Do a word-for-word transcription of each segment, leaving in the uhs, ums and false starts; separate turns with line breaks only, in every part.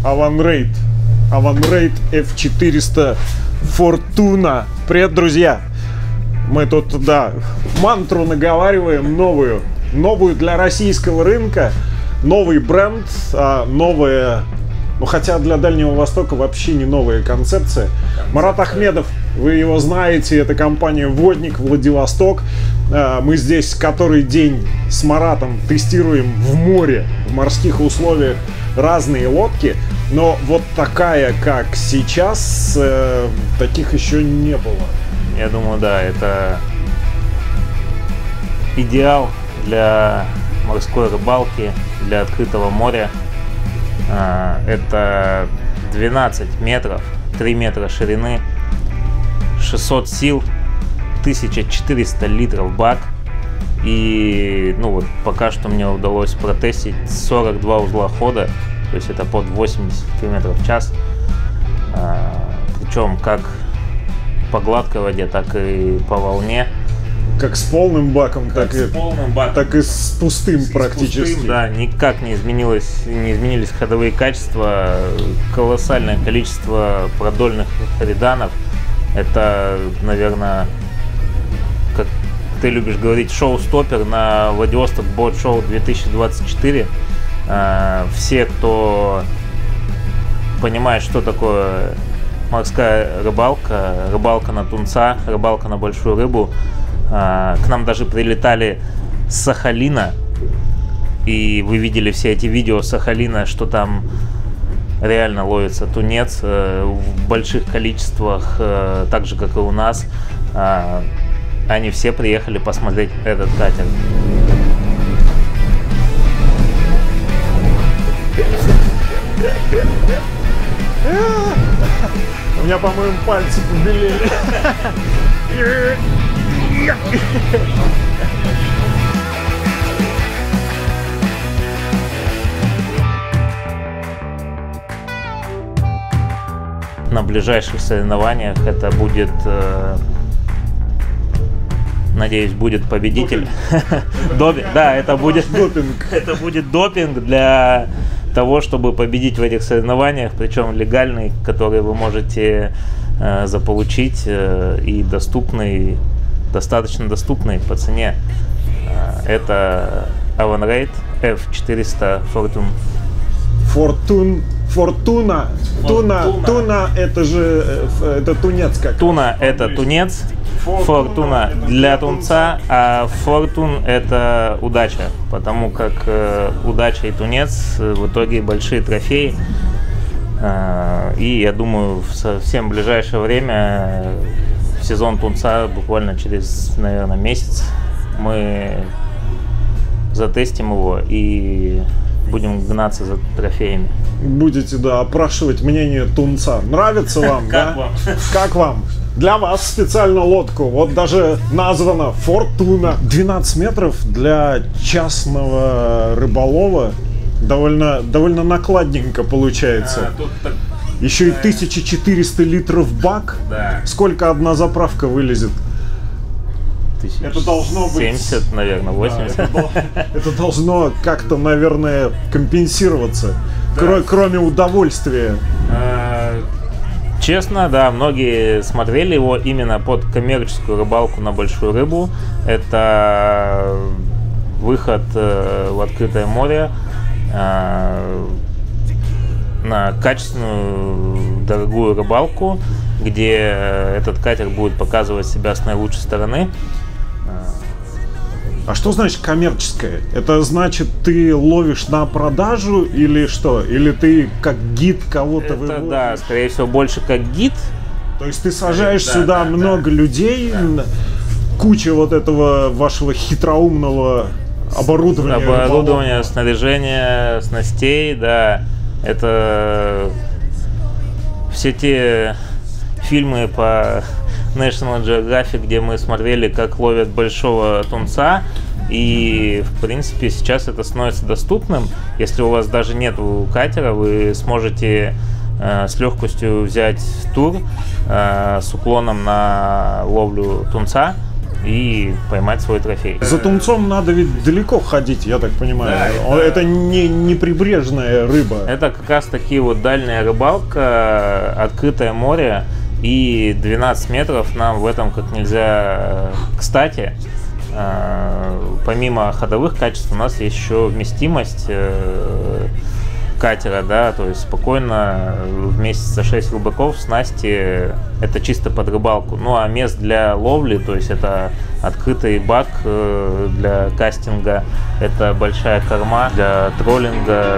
Аванрейд. Аванрейд эф четыреста Fortuna. Привет, друзья! Мы тут, да, мантру наговариваем новую. Новую для российского рынка. Новый бренд, а новая... Ну, хотя для Дальнего Востока вообще не новая концепция. концепция. Марат Ахмедов, вы его знаете, это компания «Водник», Владивосток. Мы здесь который день с Маратом тестируем в море, в морских условиях разные лодки. Но вот такая, как сейчас, таких еще не было.
Я думаю, да, это идеал для морской рыбалки, для открытого моря. Это двенадцать метров, три метра ширины, шестьсот сил, тысяча четыреста литров бак. И ну вот пока что мне удалось протестить сорок два узла хода, то есть это под восемьдесят километров в час. Причем как по гладкой воде, так и по волне.
Как с полным баком,
как
так,
с
и,
полным баком,
так и с пустым с, практически. С пустым,
да, никак не изменилось, не изменились ходовые качества, колоссальное количество продольных реданов. Это, наверное, как ты любишь говорить, шоу-стоппер на Владивосток Boat Show две тысячи двадцать четыре. Все, кто понимает, что такое морская рыбалка, рыбалка на тунца, рыбалка на большую рыбу. К нам даже прилетали с Сахалина, и вы видели все эти видео с Сахалина, что там реально ловится тунец в больших количествах, так же, как и у нас. Они все приехали посмотреть этот катер.
У меня, по-моему, пальцы побелели.
На ближайших соревнованиях это будет, э, надеюсь, будет победитель. Допинг. Да, это будет допинг. Это будет допинг для того, чтобы победить в этих соревнованиях, причем легальный, который вы можете э, заполучить э, и доступный, достаточно доступный по цене. Э, это Аванрейд эф четыреста Fortuna.
Fortuna. Фортуна. Туна. Туна это же это тунец как.
Туна это тунец. Фортуна для тунца, а фортун это удача, потому как э, удача и тунец в итоге большие трофеи. Э, и я думаю, в совсем ближайшее время, в сезон тунца, буквально через, наверное, месяц, мы затестим его и будем гнаться за трофеями.
Будете, да, опрашивать мнение тунца. Нравится вам, да?
Как вам?
Как вам? Для вас специально лодку. Вот даже названа Fortuna. двенадцать метров для частного рыболова. Довольно, довольно накладненько получается. А, тут так... Еще да. И тысяча четыреста литров бак.
Да.
Сколько одна заправка вылезет? Это должно быть
семьдесят, наверное, восемьдесят.
Да, это, это должно как-то, наверное, компенсироваться. Да. Кро кроме удовольствия.
Честно, да, многие смотрели его именно под коммерческую рыбалку на большую рыбу. Это выход э, в открытое море э, на качественную, дорогую рыбалку, где этот катер будет показывать себя с наилучшей стороны.
А что значит коммерческое? Это значит, ты ловишь на продажу или что? Или ты как гид кого-то выводишь?
Да, скорее всего, больше как гид.
То есть ты сажаешь
да,
сюда
да,
много
да.
людей, да. Куча вот этого вашего хитроумного оборудования.
Оборудование,
рыболовного.
Снаряжение, снастей, да. Это все те фильмы по National Geographic, где мы смотрели, как ловят большого тунца, и в принципе сейчас это становится доступным. Если у вас даже нет катера, вы сможете э, с легкостью взять тур э, с уклоном на ловлю тунца и поймать свой трофей.
За тунцом надо ведь далеко ходить, я так понимаю.
Да,
это это не, не прибрежная рыба.
Это как раз таки вот дальняя рыбалка, открытое море, и двенадцать метров нам в этом как нельзя кстати. Помимо ходовых качеств у нас есть еще вместимость катера, да, то есть спокойно вместится шесть рыбаков, снасти это чисто под рыбалку. Ну а мест для ловли, то есть это открытый бак для кастинга, это большая корма для троллинга.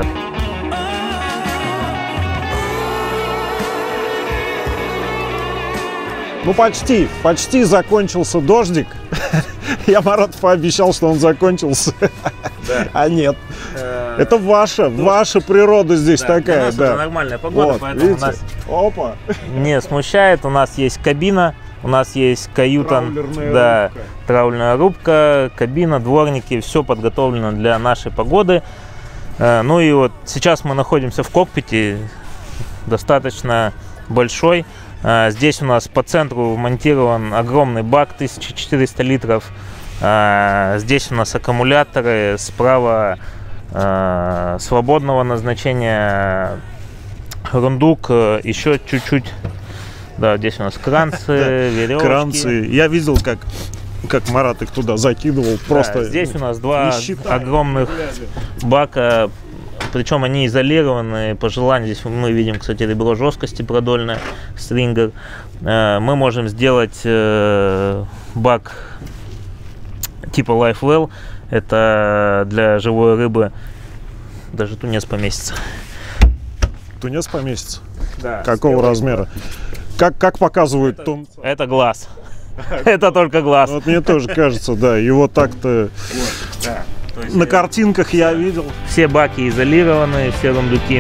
Ну почти, почти закончился дождик. Я Марату пообещал, что он закончился. Да. А нет. Э-э- это ваша, ну, ваша природа здесь да, такая.
Для нас
да.
Это нормальная погода, вот, поэтому видите? У нас
Опа.
Не смущает. У нас есть кабина, у нас есть каюта,
траулерная
да,
рубка.
траулерная рубка, кабина, дворники, все подготовлено для нашей погоды. Э-э- ну и вот сейчас мы находимся в кокпите, достаточно большой. Здесь у нас по центру монтирован огромный бак тысяча четыреста литров. Здесь у нас аккумуляторы, справа свободного назначения рундук, еще чуть-чуть. Да, здесь у нас кранцы, веревки.
Кранцы. Я видел, как, как Марат их туда закидывал. Просто
да, здесь у нас два огромных бака. Причем они изолированы по желанию. Здесь мы видим, кстати, ребро жесткости продольное, стрингер. Мы можем сделать бак типа Life Well. Это для живой рыбы. Даже тунец поместится.
Тунец поместится?
Да.
Какого размера? Как, как показывают
это,
тун...
это глаз. Это только глаз.
Вот мне тоже кажется, да. Его так-то... На картинках я видел.
Все баки изолированы, все рундуки.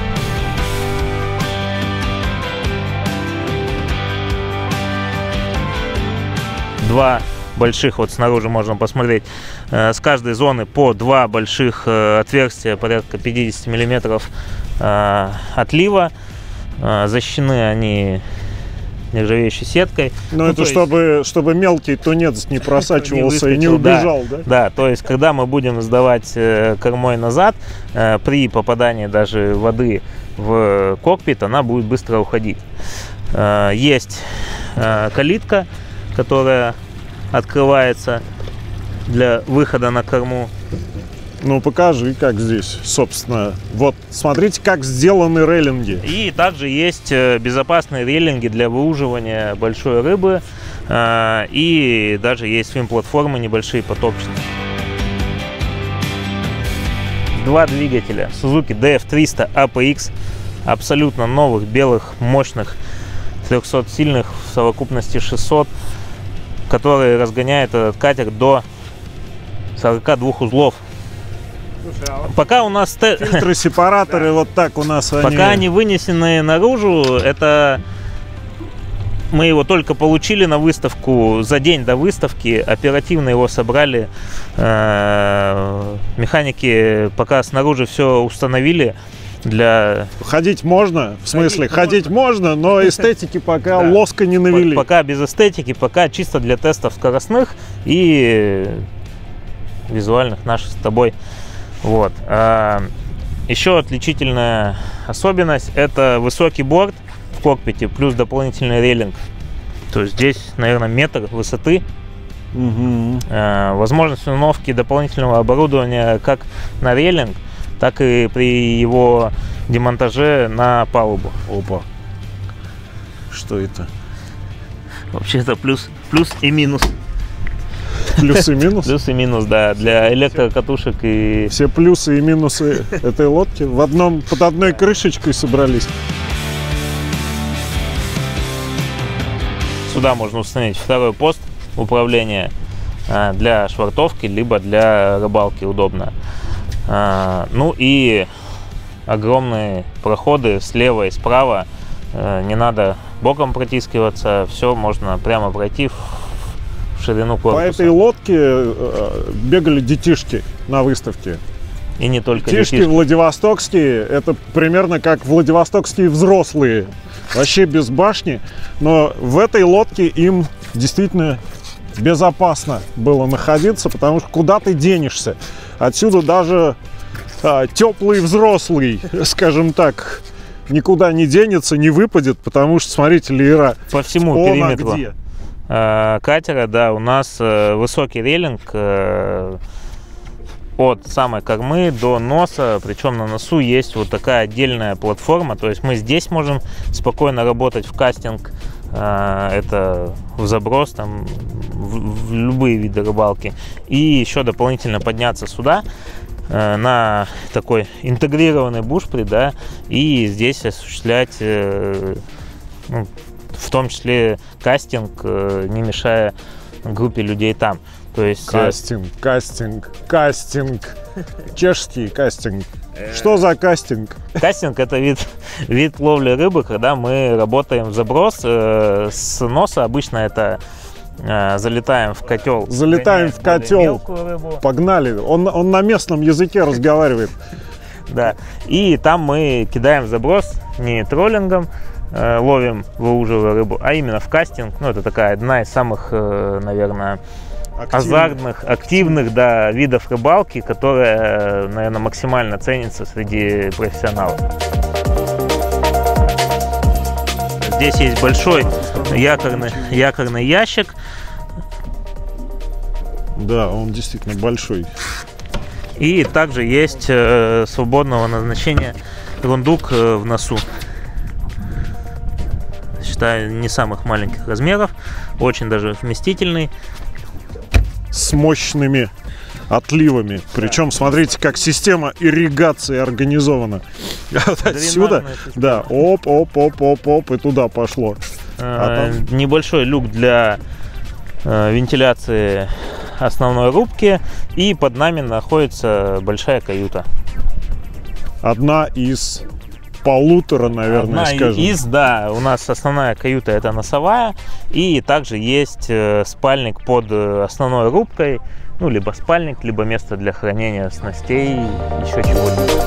Два больших, вот снаружи можно посмотреть, с каждой зоны по два больших отверстия, порядка пятьдесят миллиметров отлива. Защищены они нержавеющей сеткой.
Но ну, это чтобы, есть... чтобы мелкий тунец не просачивался не и не убежал, да,
да? Да, то есть, когда мы будем сдавать э, кормой назад, э, при попадании даже воды в кокпит, она будет быстро уходить. Э, есть э, калитка, которая открывается для выхода на корму.
Ну, покажи, как здесь, собственно. Вот, смотрите, как сделаны рейлинги.
И также есть безопасные рейлинги для выуживания большой рыбы. И даже есть свим-платформы небольшие, потопчатые. Два двигателя Suzuki ди эф триста эй пи икс. Абсолютно новых, белых, мощных, трехсотсильных, в совокупности шестьсот. Которые разгоняют этот катер до сорока двух узлов. Пока у нас
фильтры, сепараторы, да. Вот так у нас
пока они... они вынесены наружу, это мы его только получили на выставку, за день до выставки оперативно его собрали, механики пока снаружи все установили. Для...
Ходить можно, в смысле, ходить, ходить можно, но эстетики пока да. лоска не навели.
Пока без эстетики, пока чисто для тестов скоростных и визуальных наших с тобой. Вот. Еще отличительная особенность – это высокий борт в кокпите плюс дополнительный рейлинг. То есть здесь, наверное, метр высоты. Угу. Возможность установки дополнительного оборудования как на рейлинг, так и при его демонтаже на палубу.
Опа. Что это?
Вообще это плюс, плюс и минус.
Плюс и минус?
Плюс и минус, да, для электрокатушек и...
Все плюсы и минусы этой лодки в одном, под одной крышечкой собрались.
Сюда можно установить второй пост управления для швартовки, либо для рыбалки удобно. Ну и огромные проходы слева и справа. Не надо боком протискиваться, все можно прямо пройти в ширину корпуса.
По этой лодке э, бегали детишки на выставке.
И не только
детишки.
Детишки
владивостокские, это примерно как владивостокские взрослые. Вообще без башни. Но в этой лодке им действительно безопасно было находиться, потому что куда ты денешься? Отсюда даже а, теплый взрослый, скажем так, никуда не денется, не выпадет, потому что, смотрите, леера.
По всему
он,
периметру
а где?
э, катера, да, у нас э, высокий рейлинг э, от самой кормы до носа, причем на носу есть вот такая отдельная платформа, то есть мы здесь можем спокойно работать в кастинг, э, это в заброс, там, в, в любые виды рыбалки, и еще дополнительно подняться сюда э, на такой интегрированный бушприт, да, и здесь осуществлять, э, ну, в том числе кастинг, э, не мешая группе людей там. То есть
кастинг, кастинг, кастинг, чешский кастинг. Что за кастинг?
Кастинг — это вид, вид ловли рыбы, когда мы работаем в заброс э, с носа. Обычно это э, залетаем в котел.
Залетаем в котел. Погнали. Он, он на местном языке разговаривает.
Да. И там мы кидаем в заброс не троллингом, э, ловим, выуживая рыбу, а именно в кастинг. Ну, это такая одна из самых, э, наверное, Активных. азартных, активных, да, видов рыбалки, которая, наверное, максимально ценится среди профессионалов. Здесь есть большой якорный, якорный ящик.
Да, он действительно большой.
И также есть э, свободного назначения рундук э, в носу. Считаю, не самых маленьких размеров, очень даже вместительный.
С мощными отливами. Причем, смотрите, как система ирригации организована. Вот отсюда, да, оп, оп, оп, оп, оп, и туда пошло.
А там... Небольшой люк для э, вентиляции основной рубки, и под нами находится большая каюта.
Одна из полутора, наверное,
Одна
скажем.
из, да, у нас основная каюта — это носовая, и также есть э, спальник под э, основной рубкой, ну, либо спальник, либо место для хранения снастей, еще чего-нибудь.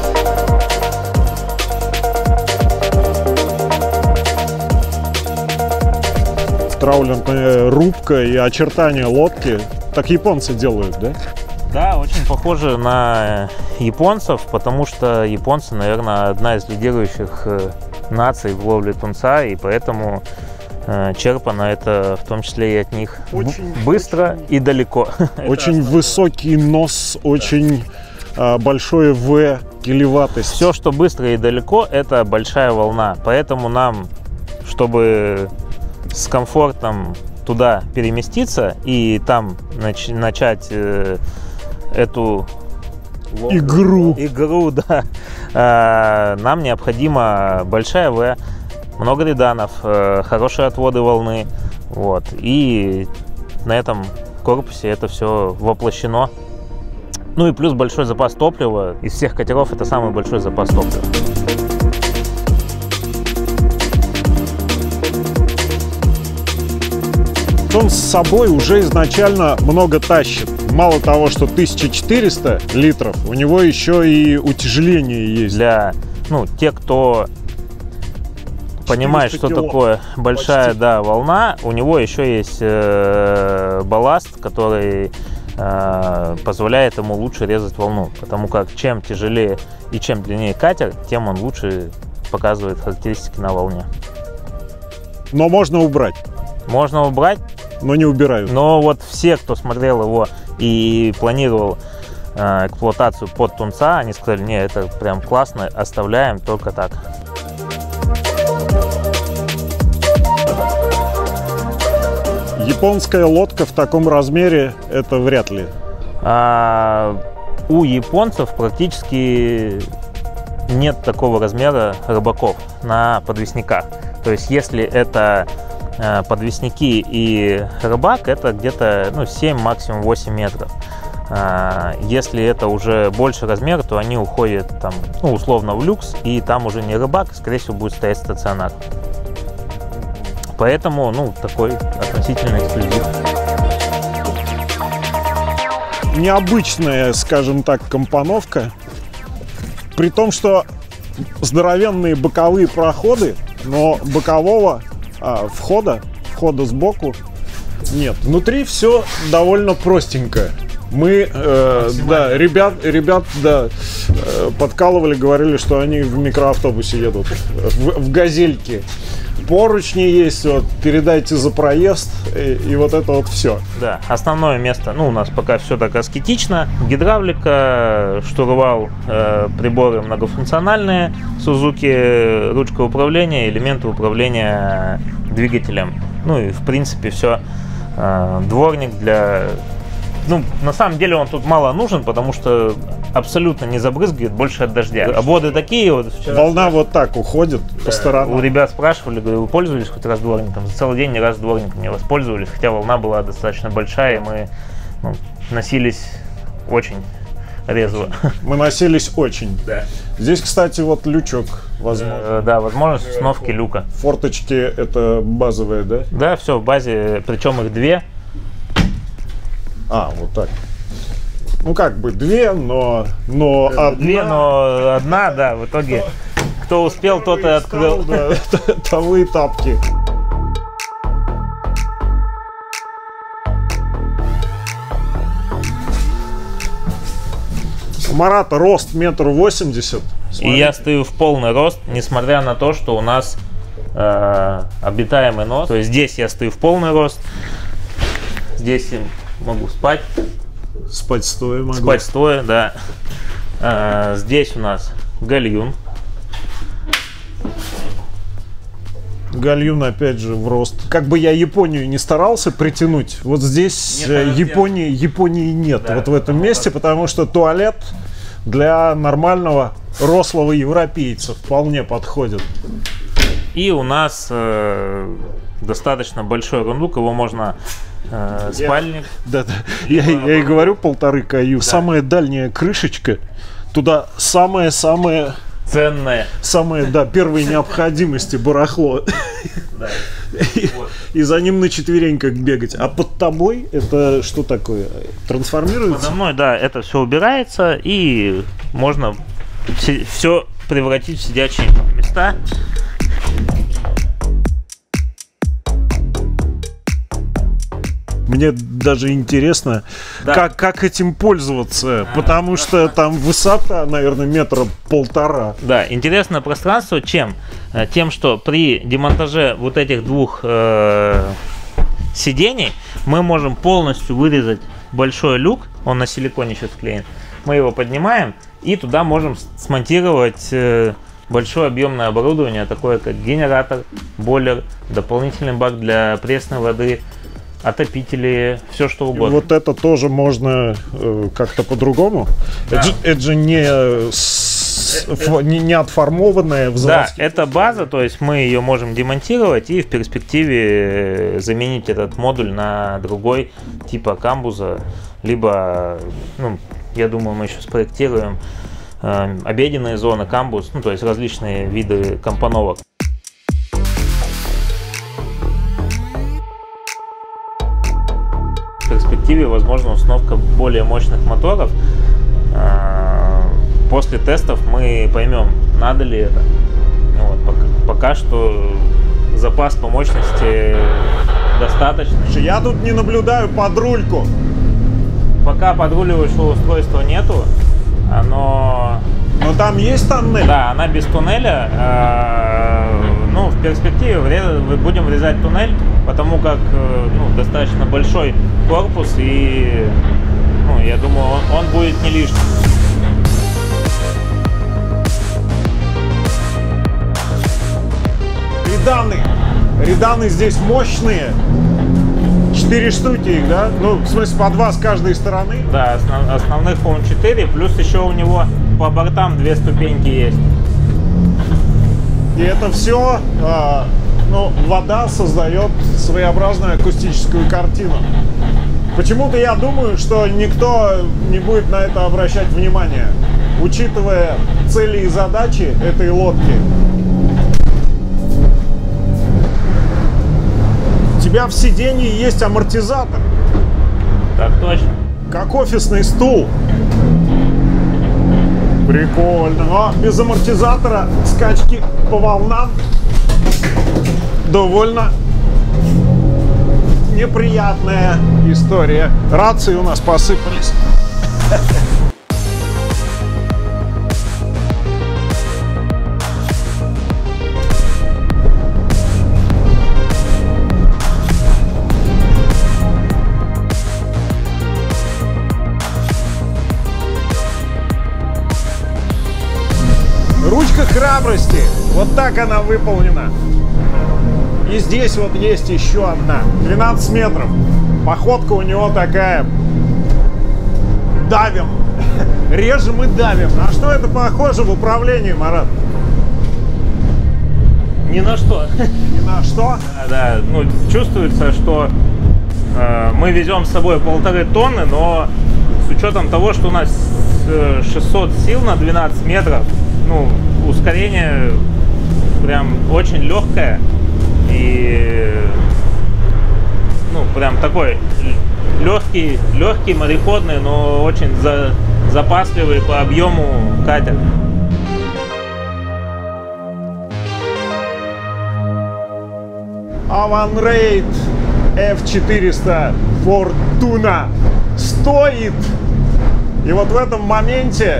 Траулерная рубка и очертания лодки. Так японцы делают, да?
Да, очень похоже на японцев, потому что японцы, наверное, одна из лидирующих наций в ловле тунца, и поэтому э, черпано это в том числе и от них очень быстро очень, и далеко.
Очень высокий нос, очень э, большое В, килеватость.
Все, что быстро и далеко, это большая волна, поэтому нам, чтобы с комфортом туда переместиться и там нач начать э, эту
игру,
игру, да, э, нам необходима большая В, много реданов, э, хорошие отводы волны, вот, и на этом корпусе это все воплощено. Ну и плюс большой запас топлива. Из всех катеров это самый большой запас топлива.
Он с собой уже изначально много тащит. Мало того, что тысяча четыреста литров, у него еще и утяжеление есть.
Для, ну, тех, кто понимает, что кило. Такое большая, да, волна, у него еще есть э, балласт, который э, позволяет ему лучше резать волну. Потому как чем тяжелее и чем длиннее катер, тем он лучше показывает характеристики на волне.
Но можно убрать.
Можно убрать.
Но не убирают.
Но вот все, кто смотрел его и планировал э, эксплуатацию под тунца, они сказали: не, это прям классно, оставляем только так.
Японская лодка в таком размере — это вряд ли.
А, у японцев практически нет такого размера рыбаков на подвесниках. То есть если это подвесники и рыбак, это где-то, ну, семь, максимум восемь метров. Если это уже больше размера, то они уходят там, ну, условно в люкс, и там уже не рыбак, скорее всего будет стоять стационар. Поэтому, ну, такой относительно эксклюзив.
Необычная, скажем так, компоновка. При том, что здоровенные боковые проходы, но бокового А, входа, входа сбоку Нет, внутри все довольно простенько. Мы, э, да, ребят, ребят, да, э, подкалывали, говорили, что они в микроавтобусе едут, в, в газельке. Поручни есть, вот, передайте за проезд, и, и вот это вот все.
Да, основное место, ну, у нас пока все так аскетично. Гидравлика, штурвал, э, приборы многофункциональные, Suzuki, ручка управления, элементы управления двигателем. Ну и, в принципе, все. Э, дворник для... Ну, на самом деле он тут мало нужен, потому что абсолютно не забрызгивает, больше от дождя. Обводы такие вот. Вчера
волна вот так уходит, да, по сторонам.
У ребят спрашивали, говорю, вы пользовались хоть раз дворником? За целый день ни разу дворником не воспользовались, хотя волна была достаточно большая, и мы, ну, носились очень резво. Мы
носились очень.
Да.
Здесь, кстати, вот лючок возможно.
Э, да, возможность установки люка.
Форточки это базовые, да?
Да, все в базе, причем их две.
А, вот так. Ну, как бы две, но, но одна.
Две, но одна, да, в итоге кто успел, тот и открыл.
Да, того и тапки. У Марата рост метр восемьдесят.
И я стою в полный рост, несмотря на то, что у нас э, обитаемый нос. То есть здесь я стою в полный рост, здесь могу спать.
Спать стоя могу.
Спать стоя, да. А, здесь у нас гальюн.
Гальюн опять же в рост. Как бы я Японию не старался притянуть, вот здесь нет, Японии, Японии нет, да, вот в этом месте, потому что туалет для нормального рослого европейца вполне подходит.
И у нас э, достаточно большой рундук, его можно э, спальник.
Да, да. Я, я и говорю полторы каю. Да. Самая дальняя крышечка, туда самое-самое
ценное.
Самое, да, первой необходимости барахло.
Да.
И, вот. И за ним на четвереньках бегать. А под тобой это что такое? Трансформируется?
Подо мной, да, это все убирается, и можно все превратить в сидячие места.
Мне даже интересно, да, как, как этим пользоваться, а, потому что там высота, наверное, метра полтора.
Да, интересное пространство чем? Тем, что при демонтаже вот этих двух э, сидений мы можем полностью вырезать большой люк, он на силиконе сейчас вклеен, мы его поднимаем и туда можем смонтировать э, большое объемное оборудование, такое как генератор, бойлер, дополнительный бак для пресной воды, отопители, все что угодно.
Вот это тоже можно э, как-то по-другому? Да. Это, это же не, с, это, не, не отформованная в заводских.
Да, это база, то есть мы ее можем демонтировать и в перспективе заменить этот модуль на другой типа камбуза, либо, ну, я думаю, мы еще спроектируем э, обеденные зоны, камбуз, ну, то есть различные виды компоновок. В перспективе возможна установка более мощных моторов. После тестов мы поймем, надо ли это. Вот, пока, пока что запас по мощности достаточный.
Я тут не наблюдаю подрульку.
Пока подруливающего устройства нету. Оно...
Но там есть тоннель?
Да, она без туннеля. Ну, в перспективе будем врезать туннель, потому как, ну, достаточно большой корпус, и, ну, я думаю, он, он будет не лишним.
Реданы. Реданы здесь мощные. Четыре штуки их, да? Ну, в смысле, по два с каждой стороны?
Да, основ, основных, по-моему, четыре, плюс еще у него по бортам две ступеньки есть.
И это все, э, ну, вода создает своеобразную акустическую картину. Почему-то я думаю, что никто не будет на это обращать внимание, учитывая цели и задачи этой лодки. У тебя в сиденье есть амортизатор.
Так точно.
Как офисный стул. Прикольно. Но без амортизатора скачки по волнам довольно неприятная история. Рации у нас посыпались. Ручка храбрости. Вот так она выполнена. И здесь вот есть еще одна. двенадцать метров. Походка у него такая. Давим. Режем и давим. На что это похоже в управлении, Марат?
Ни на что.
Ни на что?
Да, да. Ну, чувствуется, что э, мы везем с собой полторы тонны, но с учетом того, что у нас шестьсот сил на двенадцать метров, ну, ускорение прям очень легкое и, ну, прям такой легкий, легкий, мореходный, но очень за, запасливый по объему катер.
Аванрейд эф четыреста Fortuna стоит. И вот в этом моменте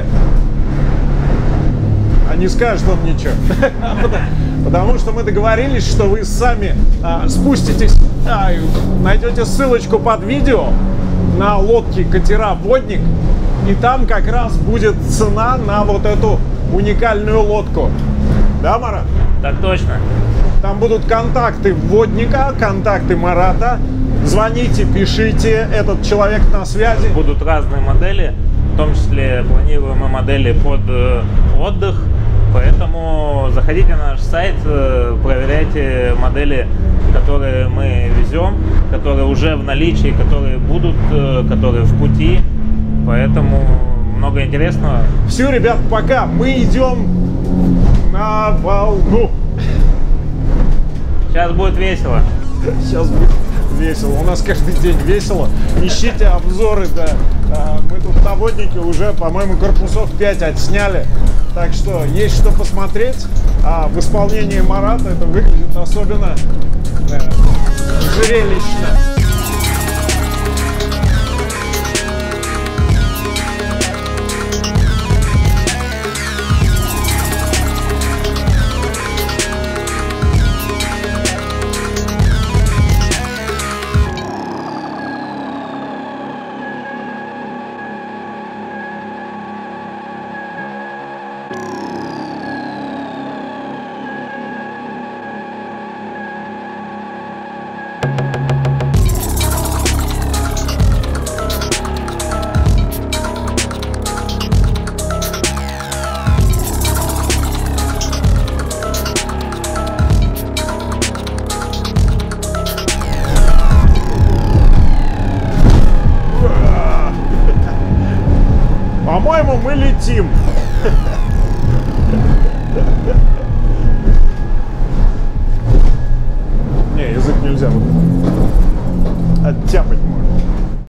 а не скажет он ничего. Потому что мы договорились, что вы сами а, спуститесь, а, найдете ссылочку под видео на лодки катера «Водник», и там как раз будет цена на вот эту уникальную лодку. Да, Марат?
Так точно.
Там будут контакты «Водника», контакты Марата. Звоните, пишите, этот человек на связи.
Будут разные модели, в том числе планируемые модели под э, отдых. Поэтому заходите на наш сайт, проверяйте модели, которые мы везем, которые уже в наличии, которые будут, которые в пути. Поэтому много интересного.
Все, ребят, пока. Мы идем на волну.
Сейчас будет весело.
Сейчас будет весело. У нас каждый день весело. Ищите обзоры, да. Мы тут на «Воднике» уже, по-моему, корпусов пять отсняли. Так что есть что посмотреть. А в исполнении Марата это выглядит особенно э, зрелищно. По-моему, мы летим.